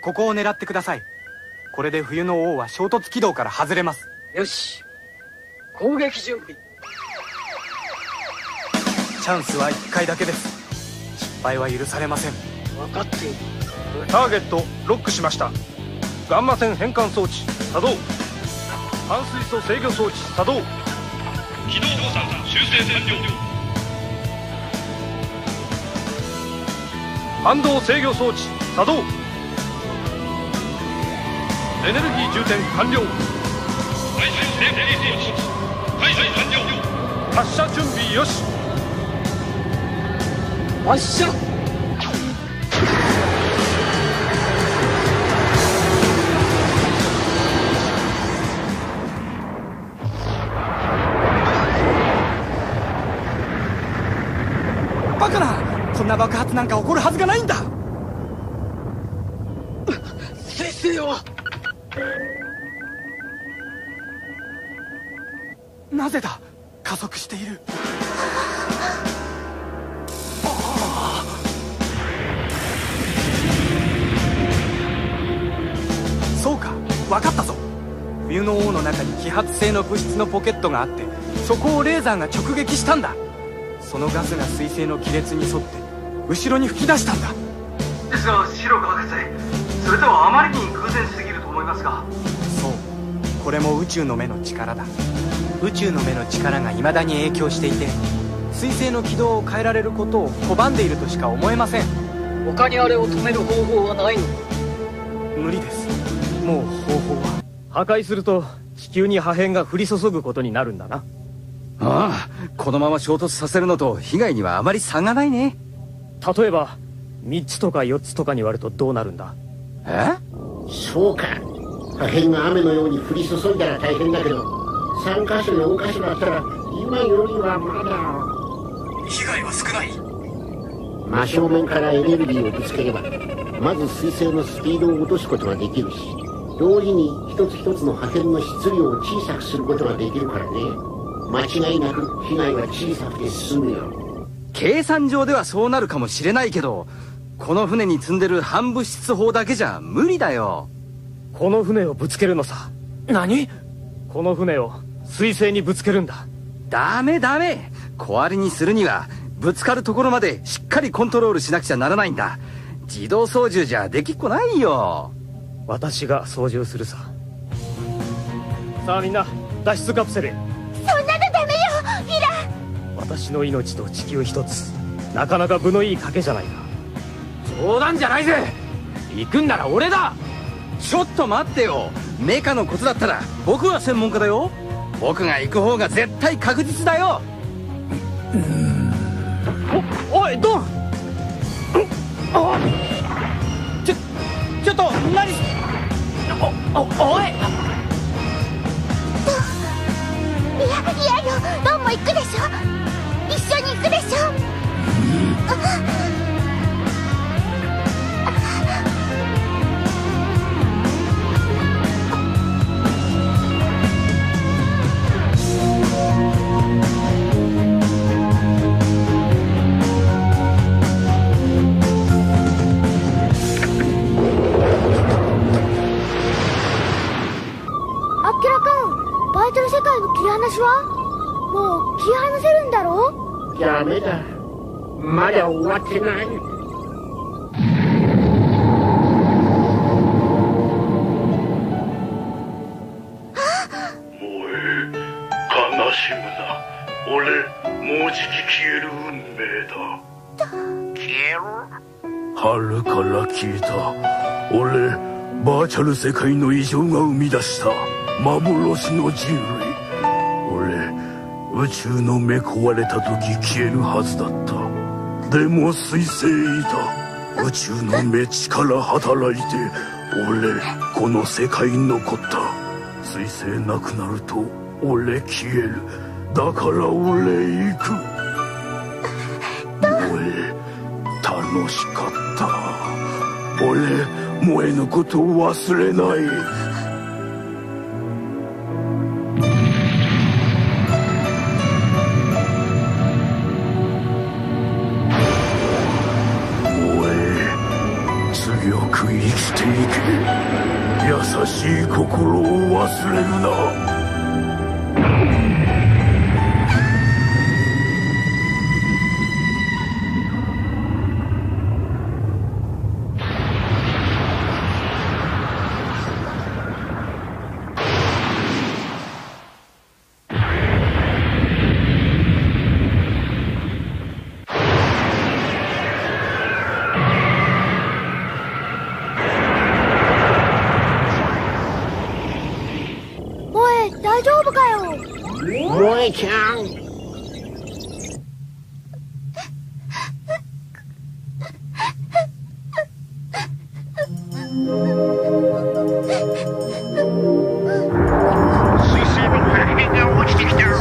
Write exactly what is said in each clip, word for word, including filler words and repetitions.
ここを狙ってください。これで冬の王は衝突軌道から外れます。 よし、攻撃準備。 チャンスはいっかいだけです。失敗は許されません。 分かっている。 ターゲットロックしました。ガンマ線変換装置作動。半水素制御装置作動。 起動誤差修正完了。 反動制御装置作動。エネルギー充填完了。 排水セーフティー装置排水完了。 発射準備よし。 発射。 バカな、こんな爆発なんか起こるはずがないんだ。 先生はなぜだ。加速している。そうか、分かったぞ。冬の王の中に揮発性の物質のポケットがあって、そこをレーザーが直撃したんだ。そのガスが水星の亀裂に沿って後ろに吹き出したんだ。 ですが白く博士、それではあまりに偶然すぎると思いますが。 そう、これも宇宙の目の力だ。宇宙の目の力が未だに影響していて、水星の軌道を変えられることを拒んでいるとしか思えません。 他にあれを止める方法はないのか。 無理です。もう方法は。 破壊すると地球に破片が降り注ぐことになるんだな。 ああ、このまま衝突させるのと被害にはあまり差がないね。 例えばみっつとかよっつとかに割るとどうなるんだ。 え？ そうか、破片が雨のように降り注いだら大変だけど、さんかしょよんかしょだったら今よりはまだ被害は少ない。 真正面からエネルギーをぶつければ、まず水星のスピードを落とすことができるし、同時に一つ一つの破片の質量を小さくすることができるからね。間違いなく被害は小さくて済むよ。 計算上ではそうなるかもしれないけど、この船に積んでる反物質砲だけじゃ無理だよ。 この船をぶつけるのさ。 何？ この船を水星にぶつけるんだ。 ダメダメ、小割りにするにはぶつかるところまでしっかりコントロールしなくちゃならないんだ。自動操縦じゃできっこないよ。 私が操縦するさ。さあみんな、脱出カプセルへ。 そんなのダメよ、イラ。 私の命と地球一つ、なかなか分のいい賭けじゃないか。 冗談じゃないぜ。行くんなら俺だ。ちょっと待ってよ。メカのことだったら僕は専門家だよ。僕が行く方が絶対確実だよ。 お、おいドン。おちょちょっと何。おおおい。 いやいやよ、ドンも行くでしょ。一緒に行くでしょ。バイトの世界の切り離しはもう切り離せるんだろう。 ダメだ、まだ終わってない。 もう悲しむな。俺もうじき消える運命だ。消える？春から聞いた。俺バーチャル世界の異常が生み出した幻の人類。俺宇宙の目壊れた時消えるはずだった。でも彗星いた。宇宙の目力働いて俺この世界に残った。彗星なくなると俺消える。だから俺行く。俺楽しかった。俺萌えのことを忘れない。次よく生きていけ。優しい心を忘れるな。 大丈夫かよ。 萌えちゃん。 水星の破片が落ちてきた。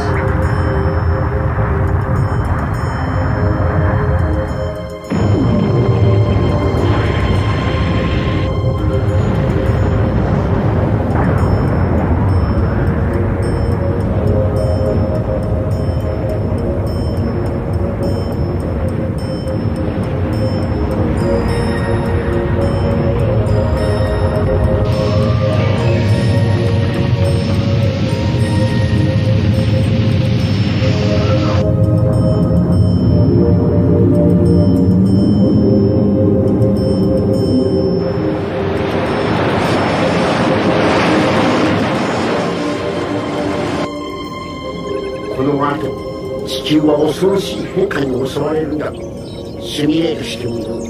この後地球は恐ろしい変化に襲われるんだ。シミュレートしてみろ。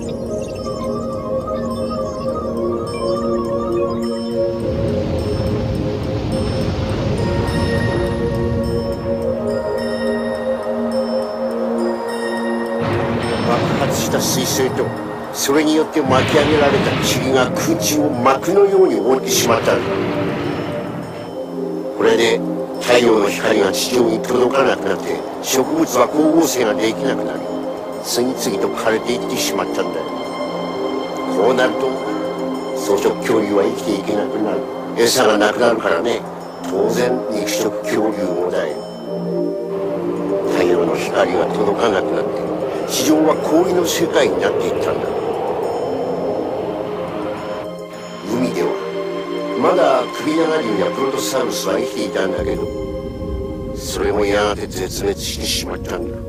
爆発した彗星とそれによって巻き上げられた塵が空中を膜のように覆ってしまったんだ。これで太陽の光が地上に届かなくなって植物は光合成ができなくなり次々と枯れていってしまったんだよ。こうなると草食恐竜は生きていけなくなる。餌がなくなるからね。当然肉食恐竜もだよ。太陽の光が届かなくなって地上は氷の世界になっていったんだ。海ではまだ首長竜やプロトサウルスは生きていたんだけどそれもやがて絶滅してしまったんだ。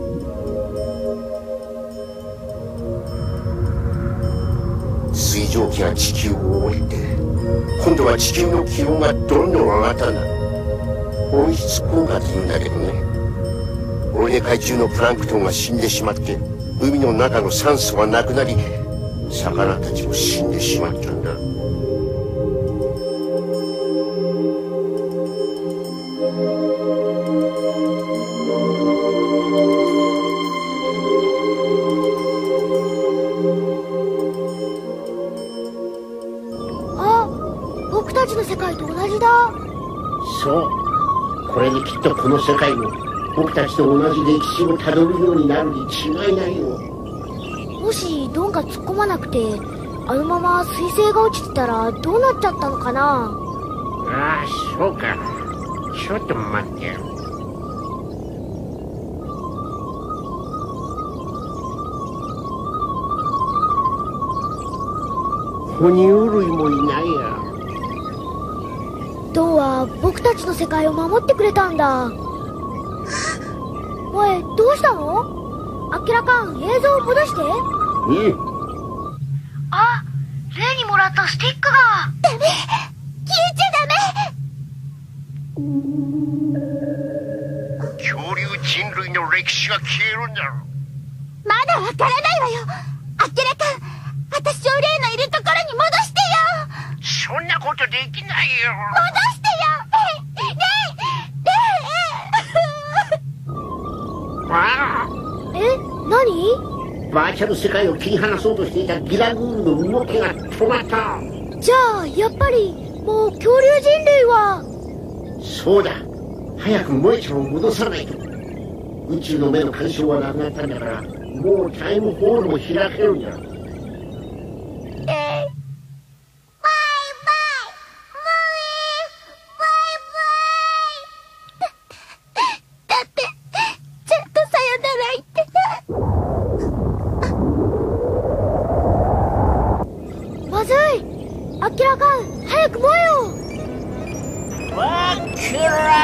水蒸気が地球を覆って今度は地球の気温がどんどん上がったんだ。温室効果というんだけどね。これで海中のプランクトンが死んでしまって海の中の酸素がなくなり魚たちも死んでしまったんだ。 僕たちの世界と同じだ。 そう、これできっとこの世界も僕たちと同じ歴史をたどるようになるに違いないよ。 もしドンが突っ込まなくてあのまま彗星が落ちてたらどうなっちゃったのかな。 ああ、そうか。ちょっと待ってよ。哺乳類もいないや。 ドンは僕たちの世界を守ってくれたんだ。おい、どうしたの？あきらかん、映像を戻して。うん。 あ、例にもらったスティックが。ダメ！消えちゃダメ！ 恐竜人類の歴史が消えるんだろ。 まだわからないわよ。あきらかん、私を例のいるところに戻してよ。 そんなことできないよ。 戻してよ。 え、何？ バーチャル世界を切り離そうとしていたギラグールの動きが止まった。 じゃあやっぱりもう恐竜人類は。 そうだ、早く萌えちゃんを戻さないと。宇宙の目の干渉はなくなったんだからもうタイムホールも開けるんだ。 えーアキラかん、早く燃えよ。 わっきら